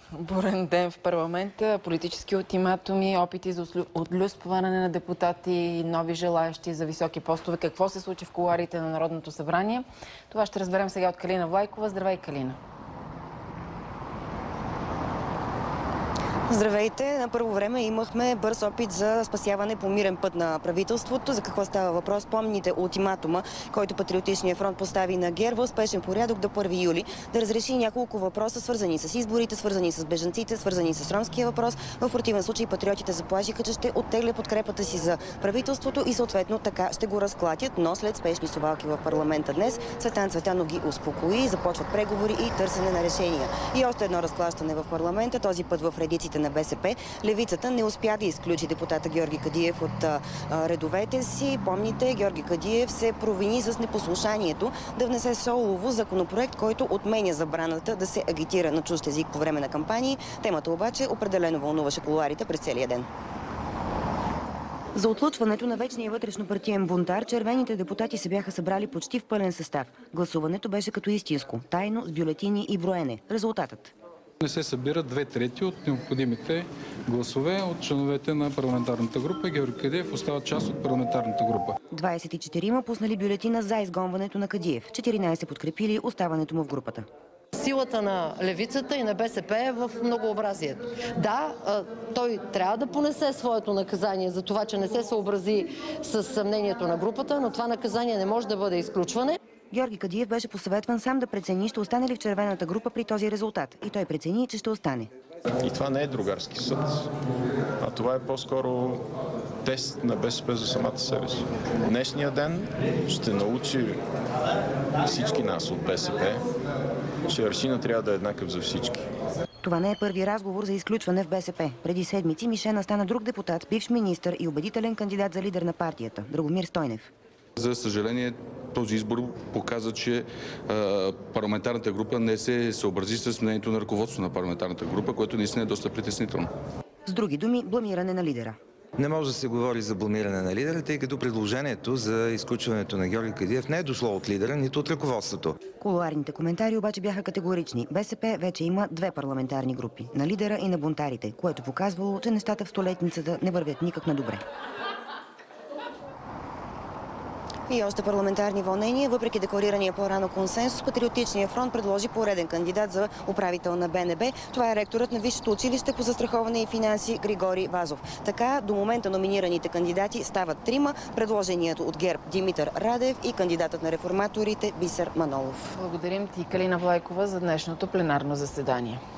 Бурен ден в парламента, политически ултиматуми, опити за отлюспване на депутати, нови желаящи за високи постове. Какво се случи в кулоарите на Народното събрание? Това ще разберем сега от Калина Влайкова. Здравей, Калина! Здравейте! На първо време имахме бърз опит за спасяване по мирен път на правителството. За какво става въпрос? Помните ултиматума, който Патриотичният фронт постави на ГЕРБ в спешен порядък до 1 юли да разреши няколко въпроса, свързани с изборите, свързани с бежанците, свързани с ромския въпрос. В противен случай патриотите заплашиха, че ще оттеглят подкрепата си за правителството и съответно така ще го разклатят. Но след спешни совалки в парламента днес, Цветан Цветанов ги успокои, започват преговори и търсене на решения. И още едно разклащане в парламента, този път в редиците на БСП. Левицата не успя да изключи депутата Георги Кадиев от редовете си. Помните, Георги Кадиев се провини с непослушанието да внесе солово законопроект, който отменя забраната да се агитира на чужд език по време на кампании. Темата обаче определено вълнуваше кулоарите през целия ден. За отлучването на вечния вътрешнопартиен бунтар, червените депутати се бяха събрали почти в пълен състав. Гласуването беше като истинско, тайно, с бюлетини и броене. Резултатът: не се събират 2/3 от необходимите гласове от членовете на парламентарната група. Георги Кадиев остава част от парламентарната група. 24-ма пуснали бюлетина за изгонването на Кадиев. 14 подкрепили оставането му в групата. Силата на левицата и на БСП е в многообразието. Да, той трябва да понесе своето наказание за това, че не се съобрази с мнението на групата, но това наказание не може да бъде изключване. Георги Кадиев беше посъветван сам да прецени ще остане ли в червената група при този резултат. И той прецени, че ще остане. И това не е другарски съд, а това е по-скоро тест на БСП за самата себе си. Днешния ден ще научи всички нас от БСП, че аршина трябва да е еднакъв за всички. Това не е първи разговор за изключване в БСП. Преди седмици Мишена стана друг депутат, бивш министър и убедителен кандидат за лидер на партията – Драгомир Стойнев. За съжаление, този избор показа, че парламентарната група не се съобрази с мнението на ръководството на парламентарната група, което наистина е доста притеснително. С други думи, бламиране на лидера. Не може да се говори за бламиране на лидера, тъй като предложението за изключването на Георги Кадиев не е дошло от лидера, нито от ръководството. Кулоарните коментари обаче бяха категорични. БСП вече има 2 парламентарни групи – на лидера и на бунтарите, което показвало, че нещата в столетницата не вървят никак на добре. И още парламентарни вълнения. Въпреки декларирания по-рано консенсус, Патриотичният фронт предложи пореден кандидат за управител на БНБ. Това е ректорът на Висшето училище по застраховане и финанси Григорий Вазов. Така, до момента номинираните кандидати стават 3, предложението от ГЕРБ Димитър Радев и кандидатът на реформаторите Бисер Манолов. Благодарим ти, Калина Влайкова, за днешното пленарно заседание.